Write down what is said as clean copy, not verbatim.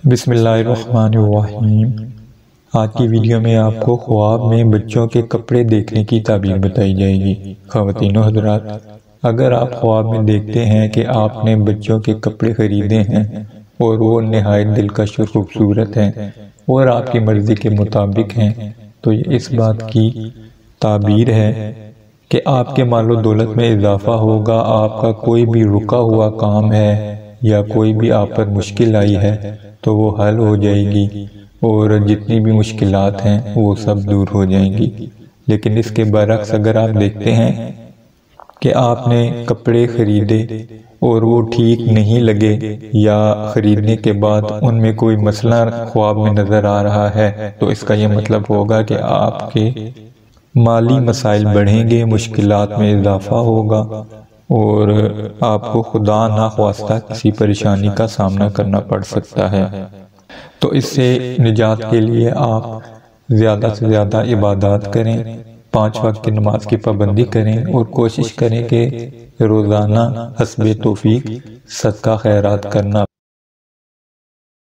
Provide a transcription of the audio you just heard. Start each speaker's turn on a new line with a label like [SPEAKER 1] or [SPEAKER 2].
[SPEAKER 1] بسم اللہ الرحمن الرحیم۔ آج کی ویڈیو میں آپ کو خواب میں بچوں کے کپڑے دیکھنے کی تعبیر بتائی جائے گی۔ خواتین و حضرات، اگر آپ خواب میں دیکھتے ہیں کہ آپ نے بچوں کے کپڑے خریدے ہیں اور وہ نہایت دلکش اور خوبصورت ہیں اور آپ کی مرضی کے مطابق ہیں، تو یہ اس بات کی تعبیر ہے کہ آپ کے مال و دولت میں اضافہ ہوگا، آپ کا کوئی بھی رکا ہوا کام ہے یا کوئی بھی آپ پر مشکل آئی ہے تو وہ حل ہو جائے گی اور جتنی بھی مشکلات ہیں وہ سب دور ہو جائیں گی۔ لیکن اس کے برعکس اگر آپ دیکھتے ہیں کہ آپ نے کپڑے خریدے اور وہ ٹھیک نہیں لگے یا خریدنے کے بعد ان میں کوئی مسئلہ خواب میں نظر آ رہا ہے، تو اس کا یہ مطلب ہوگا کہ آپ کے مالی مسائل بڑھیں گے، مشکلات میں اضافہ ہوگا اور آپ کو خدا نخواستہ کسی پریشانی کا سامنا کرنا پڑ سکتا ہے۔ تو اس سے نجات کے لیے آپ زیادہ سے زیادہ عبادات کریں، 5 وقت کی نماز کی پابندی کریں اور کوشش کریں کہ روزانہ حسب توفیق صدقہ خیرات کرنا